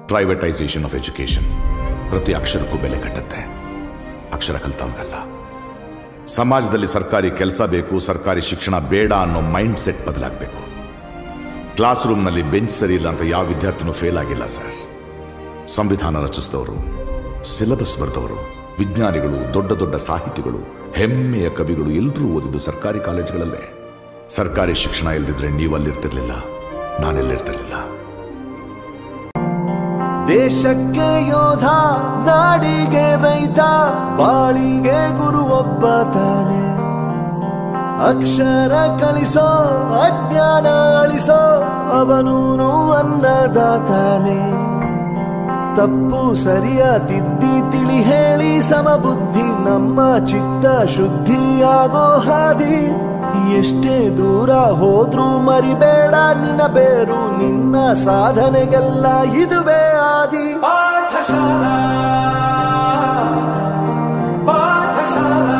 Privatisation of education ಪ್ರತಿ ಅಕ್ಷರಕ್ಕೂ ಬೆಲೆ ಕಟ್ಟುತ್ತೆ. ಅಕ್ಷರ ಕಲ್ತವನಿಗಲ್ಲ. ಸಮಾಜದಲ್ಲಿ ಸರ್ಕಾರಿ ಕೆಲಸ ಬೇಕು, ಸರ್ಕಾರಿ ಶಿಕ್ಷಣ ಬೇಡ ಅನ್ನೋ ಮೈಂಡ್ ಸೆಟ್ ಬದಲಾಗಬೇಕು. ಕ್ಲಾಸ್ ರೂಮ್ನಲ್ಲಿ ಬೆಂಚ್ ಸರಿ ಇಲ್ಲ ಅಂತ ಯಾವ ವಿದ್ಯಾರ್ಥಿನೂ ಫೇಲ್ ಆಗಿಲ್ಲ ಸರ್. ಸಂವಿಧಾನ ರಚಿಸಿದವರು, ಸಿಲೆಬಸ್ ಬರೆದವರು, ವಿಜ್ಞಾನಿಗಳು, ದೊಡ್ಡ ದೊಡ್ಡ ಸಾಹಿತಿಗಳು, ಹೆಮ್ಮೆಯ ಕವಿಗಳು ಎಲ್ಲರೂ ಓದಿದ್ದು ಸರ್ಕಾರಿ ಕಾಲೇಜುಗಳಲ್ಲೇ. ಸರ್ಕಾರಿ ಶಿಕ್ಷಣ ಇಲ್ದಿದ್ರೆ ನೀವಲ್ಲಿರ್ತಿರ್ಲಿಲ್ಲ, ನಾನೆಲ್ಲಿರ್ತಿರ್ಲಿಲ್ಲ. ದೇಶಕ್ಕೆ ಯೋಧ, ನಾಡಿಗೆ ರೈತ, ಬಾಳಿಗೆ ಗುರು ಒಬ್ಬ ತಾನೆ. ಅಕ್ಷರ ಕಲಿಸೋ, ಅಜ್ಞಾನ ಅಳಿಸೋ, ಅವನೂನು ಅನ್ನದಾತಾನೆ. ತಪ್ಪು ಸರಿಯ ತಿದ್ದಿ ತಿಳಿ ಹೇಳಿ ಸಮಬುದ್ಧಿ, ನಮ್ಮ ಚಿತ್ತ ಶುದ್ಧಿಯಾಗೋ ಹಾದಿ. ಎಷ್ಟೇ ದೂರ ಹೋದ್ರೂ ಮರಿಬೇಡ ನಿನ್ನ ಬೇರು, ನಿನ್ನ ಸಾಧನೆಗೆಲ್ಲ ಇದುವೇ ಆದಿ. ಪಾಠಶಾಲಾ ಪಾಠಶಾಲಾ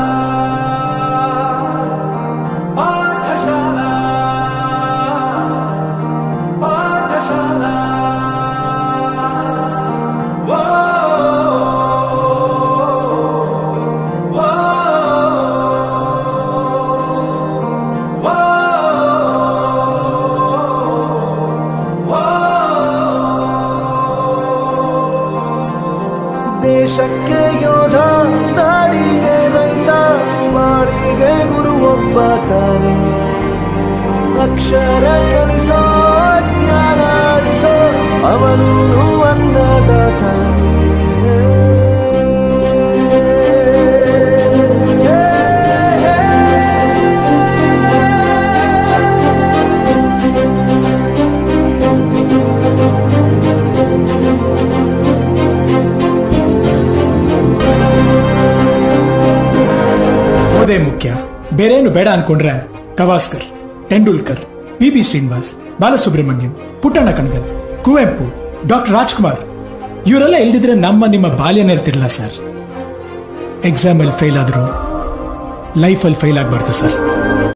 ಪಾಠಶಾಲಾ ಪಾಠಶಾಲಾ. ದೇಶಕ್ಕೆ ಯೋಧ, ನಾಡಿಗೆ ರೈತ, ಬಾಳಿಗೆ ಗುರು ಒಬ್ಬ ತಾನೆ. ಅಕ್ಷರ ಕಲಿಸೋ, ಜ್ಞಾನ ಅಳಿಸೋ, ಅವನೂನು ಅನ್ನದಾತಾನೆ. ಓದೇ ಮುಖ್ಯ, ಬೇರೇನು ಬೇಡ ಅನ್ಕೊಂಡ್ರೆ ಗವಾಸ್ಕರ್, ತೆಂಡೂಲ್ಕರ್, ಪಿ ಶ್ರೀನಿವಾಸ್, ಬಾಲಸುಬ್ರಹ್ಮಣ್ಯಂ, ಪುಟ್ಟಣ್ಣ ಕಣಗಲ್, ಕುವೆಂಪು, ಡಾಕ್ಟರ್ ರಾಜ್ಕುಮಾರ್ ಇವರೆಲ್ಲ ಇಲ್ದಿದ್ರೆ ನಿಮ್ಮ ಬಾಲ್ಯನೇ ಇರ್ತಿರ್ಲಿಲ್ಲ ಸರ್. ಎಕ್ಸಾಮ್ ಅಲ್ಲಿ ಫೇಲ್ ಆದ್ರು ಲೈಫಲ್ಲಿ ಫೇಲ್ ಆಗಬಾರ್ದು ಸರ್.